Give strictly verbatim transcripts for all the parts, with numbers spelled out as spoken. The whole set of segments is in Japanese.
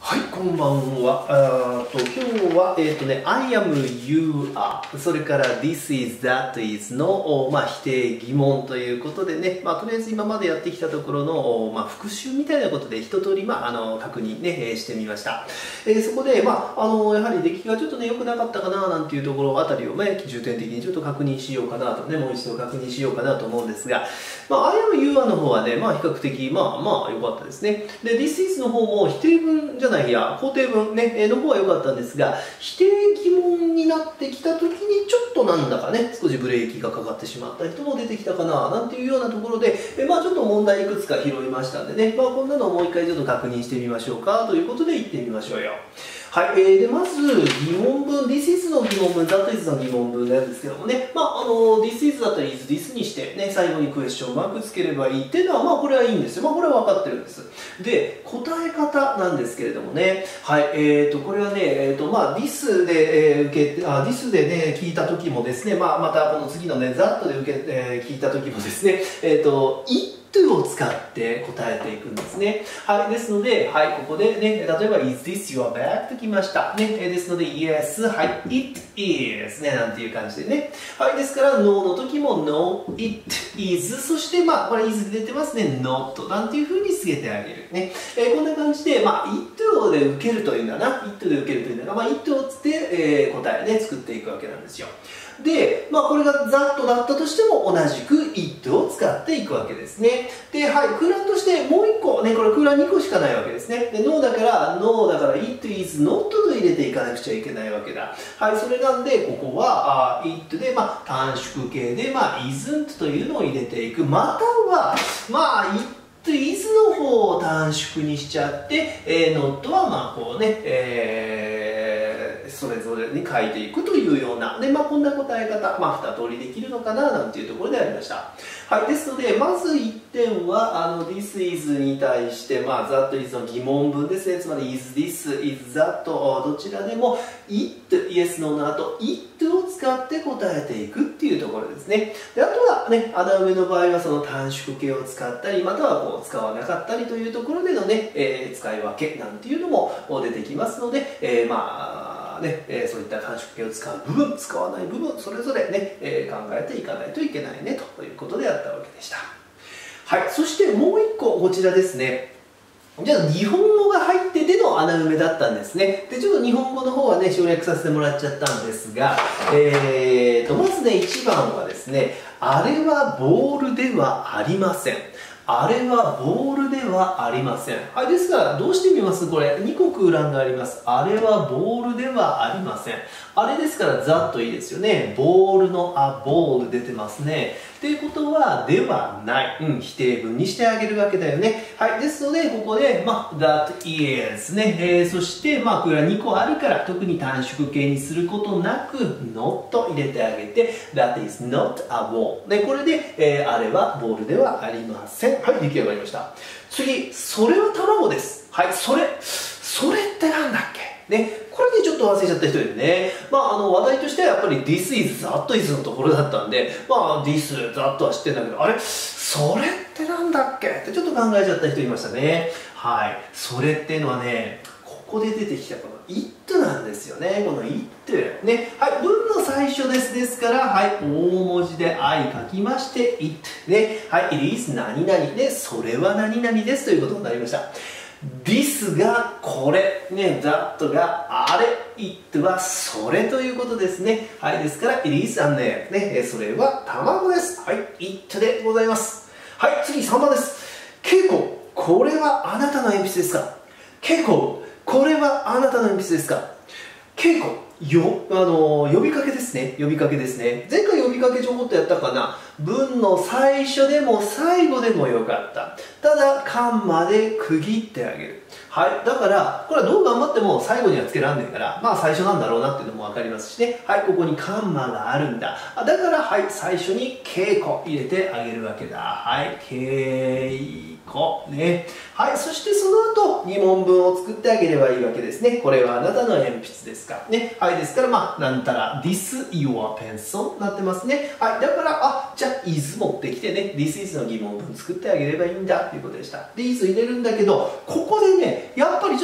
はい、こんばんは。あーと今日は、えーとね、I am, you are、それから This is, that is の、まあ、否定、疑問ということでね、まあ、とりあえず今までやってきたところの、まあ、復習みたいなことで一通り、まあ、あの確認、ね、してみました。えー、そこで、まあ、あのやはり出来がちょっとね、良くなかったかななんていうところあたりを、ね、重点的にちょっと確認しようかなとね、もう一度確認しようかなと思うんですが、まあ、I am, you are の方はね、まあ、比較的、まあ、まあ、良かったですね。で、This is の方も否定文じゃないや、肯定文、ね、の方は良かったんですが、否定疑問になってきた時にちょっとなんだかね、少しブレーキがかかってしまった人も出てきたかななんていうようなところで、えまあちょっと問題いくつか拾いましたんでね、まあこんなのをもう一回ちょっと確認してみましょうかということで言ってみましょうよ。はい、えー、でまず疑問文、This is の疑問文、That is の疑問文なんですけどもね、まああの This is だったり is this にしてね、最後にクエスチョンマークつければいいっていうのはまあこれはいいんですよ。まあこれは分かってるんです。で、答え方なんですけれどもね、はい、えーとこれはね、えーとまあ This で、えー、受けあ This でね聞いた時もですね、まあまたこの次のね That で受け、えー、聞いた時もですね、えーと Itを使って答えていくんですね。はい、ですので、はい、ここでね、例えば Is this your bag? ときました。ね、ですので Yes、はい、It is ね、なんていう感じでね。はい、ですから No の時も No、It is、そしてまあ、これ is で出てますね、Not なんていう風に告げてあげる。ね、えー、こんな感じで、まあ、It で受けるというんだな、It で受けるというんだな、まあ、It をつって、えー、答えね、作っていくわけなんですよ。で、まあ、これが That だったとしても同じく It を使っていくわけですね。で、はい、空欄としてもういっこ、ね、これ空欄にこしかないわけですね。で、No だから、No だから It is not と入れていかなくちゃいけないわけだ。はい、それなんで、ここは、あ It で、まあ、短縮形で、まあ、isn't というのを入れていく。または、まあ、It is の方を短縮にしちゃって、えー、not は、まあ、こうね、えー、それぞれに書いていくというような、でまあ、こんな答え方、まあ、に通りできるのかななんていうところでありました。はい、ですので、まずいってんは、あの This is に対して、まあ、That is の疑問文ですね。つまり Is this, Is that どちらでも It、Yes、No の後 It を使って答えていくっていうところですね。であとはね、穴埋めの場合はその短縮形を使ったり、またはこう使わなかったりというところでのね、えー、使い分けなんていうのも出てきますので、えー、まあね、えー、そういった短縮形を使う部分、使わない部分、それぞれね、えー、考えていかないといけないねということであったわけでした。はい、そしてもう一個こちらですね。じゃあ日本語が入ってての穴埋めだったんですね。で、ちょっと日本語の方はね、省略させてもらっちゃったんですが、えーと、まずね、いちばんはですね、あれはボールではありません。あれはボールではありません。はい、ですから、どうしてみますこれ、にこ空欄があります。あれはボールではありません。あれですから、ざっといいですよね。ボールのあ、ボール出てますね。っていうことは、ではない。うん、否定文にしてあげるわけだよね。はい、ですので、ここで、まあ、that is ね。えー、そして、まあ、空欄にこあるから、特に短縮形にすることなく、not 入れてあげて、that is not a ball。で、これで、えー、あれはボールではありません。はい、出来上がりました。次、それは卵です。はい、それ。それってなんだっけね、これでちょっと忘れちゃった人いるね。まあ、あの、話題としてはやっぱり This is, That is のところだったんで、まあ、This, That は知ってんだけど、あれそれってなんだっけってちょっと考えちゃった人いましたね。はい。それっていうのはね、ここで出てきたこの It なんですよね。この It。ね。はい。文の最初です。ですから、はい。大文字で I 書きまして、It。ね。はい。It is 何々で、それは何々ですということになりました。This がこれ、ね、That があれ、It はそれということですね。はい。ですから、It is an egg。ね。それは卵です。はい。It でございます。はい。次さんばんです。ケイコ、これはあなたの鉛筆ですか？ケイコ、これはあなたの鉛筆ですか？ケイコ、よ、あのー、呼びかけですね。呼びかけですね。前回呼びかけちょこっとやったかな。文の最初でも最後でもよかった。ただ、カンマで区切ってあげる。はい。だから、これはどう頑張っても最後にはつけらんねえから、まあ最初なんだろうなっていうのもわかりますしね。はい。ここにカンマがあるんだ。だから、はい。最初にケイコ入れてあげるわけだ。はい。ケイコ。ね。はい。そしてその後、に問文を作ってあげればいいわけですね。これはあなたの鉛筆ですか。ね。はい。ですから、まあ、なんたら、This your pencil なってますね。はい。だから、あ、じゃあ、is 持ってきてね、This is の疑問文作ってあげればいいんだっていうことでした。で、is 入れるんだけど、ここでね、やっぱりちょっと、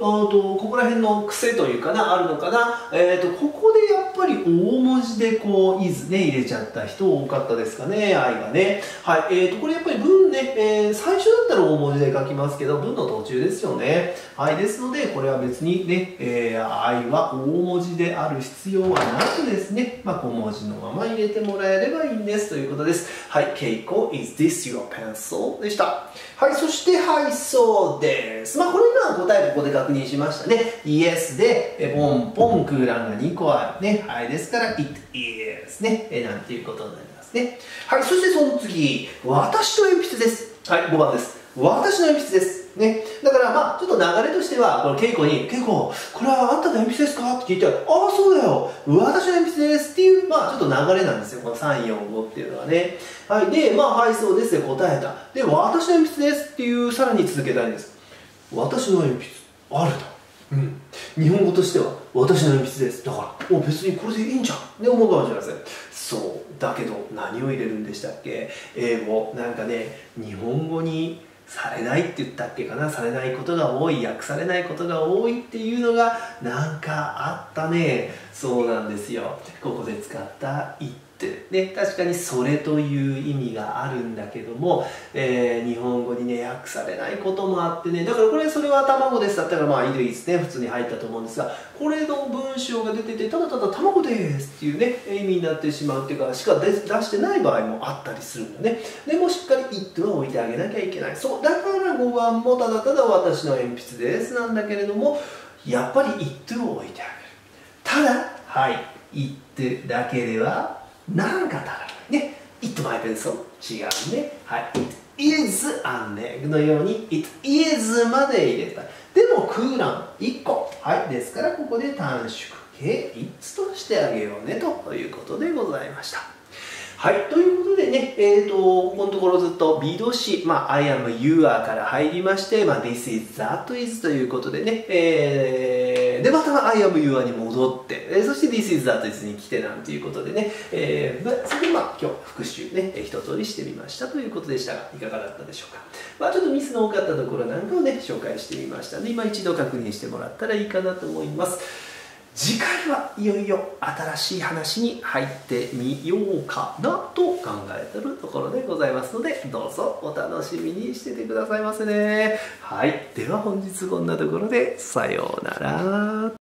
とここら辺の癖というかな、あるのかな。えーと、ここでやっぱり大文字でこう、is ね、入れちゃった人多かったですかね、I がね。はい。えーと、これやっぱり文ね、えー、最初だったら大文字で書きますけど、文の途中ですよね。はい。ですので、これは別にね、えー、I は大文字である必要はなくですね、まあ、小文字のまま入れてもらえればいいんですということです。はい。ケイコ、is this your pencil? でした。はい。そして、はい、そうです。まあ、これが答えここで確認しましたね。Yes で、えポンポン空欄がにこあるね。はい。ですから、it is ね。えなんていうことになりますね。はい。そしてその次、私の鉛筆です。はい。ごばんです。私の鉛筆です。ね。だからまあ、ちょっと流れとしては、このケイコに、ケイコ、これはあんたの鉛筆ですかって聞いて、ああ、そうだよ。私の鉛筆ですっていう、まあ、ちょっと流れなんですよ。このさん、よん、ごっていうのはね。はい。で、まあ、はい、そうですで答えた。で、私の鉛筆ですっていう、さらに続けたいんです。私の鉛筆、あると。うん。日本語としては、私の鉛筆です。だから、もう別にこれでいいんじゃんって思うかもしれません。そう。だけど、何を入れるんでしたっけ？英語。なんかね、日本語に、されないって言ったっけかな、されないことが多い、訳されないことが多いっていうのがなんかあったね。そうなんですよ。ここで使った「it」ね、確かにそれという意味があるんだけども、えー、日本語にね訳されないこともあってね、だからこれそれは卵ですだったらまあいいですね、普通に入ったと思うんですが、これの文章が出ててただただ卵ですっていうね意味になってしまうっていうか、しか出してない場合もあったりするんだね。でもしっかり「it」は置いてあげなきゃいけない。そうだからごばんもただただ私の鉛筆ですなんだけれども、やっぱり「it」を置いてあげる。ただはい、「it」だけではなんか足らないね。It my pencil 違うね。はい。It is an egg のように It is まで入れた。でも空欄いっこ。はい。ですからここで短縮形 It's としてあげようねということでございました。はい。ということでね、えっと、ここのところずっと B 動詞、まあ、I am, you are から入りまして、まあ、this is, that is ということでね、えー、で、また I am, you are に戻って、えー、そして this is, that is に来てなんていうことでね、えー、それでまあ、今日復習ね、一通りしてみましたということでしたが、いかがだったでしょうか。まあ、ちょっとミスの多かったところなんかをね、紹介してみましたので、今一度確認してもらったらいいかなと思います。次回はいよいよ新しい話に入ってみようかなと考えているところでございますので、どうぞお楽しみにしててくださいませね。はい。では本日こんなところでさようなら。